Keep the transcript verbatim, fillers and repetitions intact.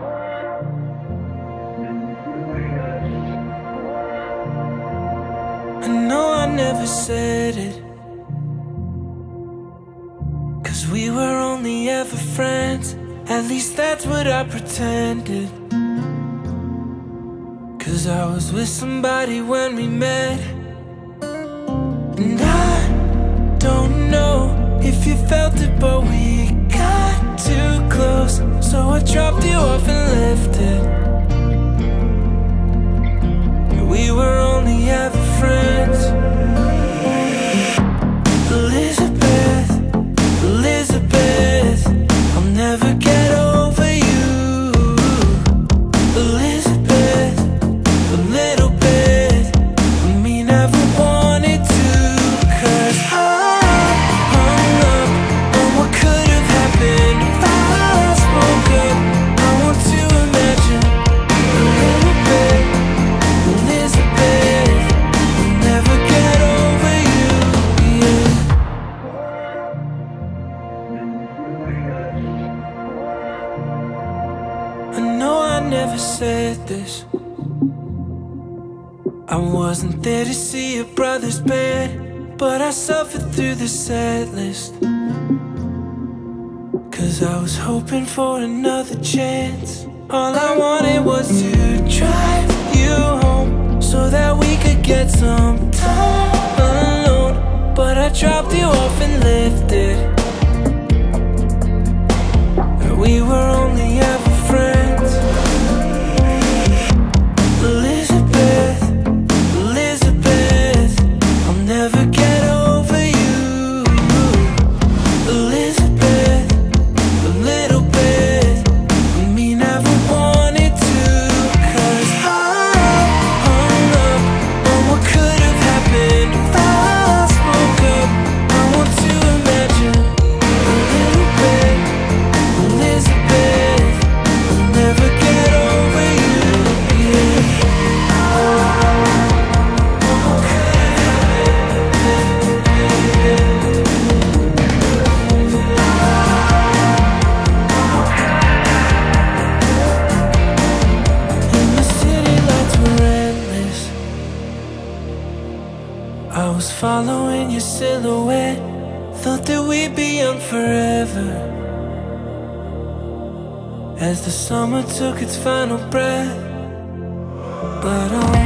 I know I never said it, 'cause we were only ever friends. At least that's what I pretended. 'Cause I was with somebody when we met. And I don't know if you felt it, but we got too close. So I dropped you off and left it. We were only ever friends. Elizabeth, Elizabeth, I'll never get over you. Elizabeth, a little bit of me never wanted to. 'Cause I hung up on what could have happened if I spoke up. I want to imagine a little bit. Elizabeth, I'll never get over you, yeah. I know I never said this. I wasn't there to see your brother's band, but I suffered through the set list. 'Cause I was hoping for another chance. All I wanted was to drive you home so that we could get some time alone. But I dropped you off and left it. We were only ever friends. Elizabeth, Elizabeth, I'll never get over you. Elizabeth, a little bit of me never wanted to. 'Cause I hung up on what could have happened if I spoke up. I want to imagine a little bit. Elizabeth, I'll never get over you, yeah. And the city lights were endless. I was following your silhouette. Thought that we'd be young forever. As the summer took its final breath, but I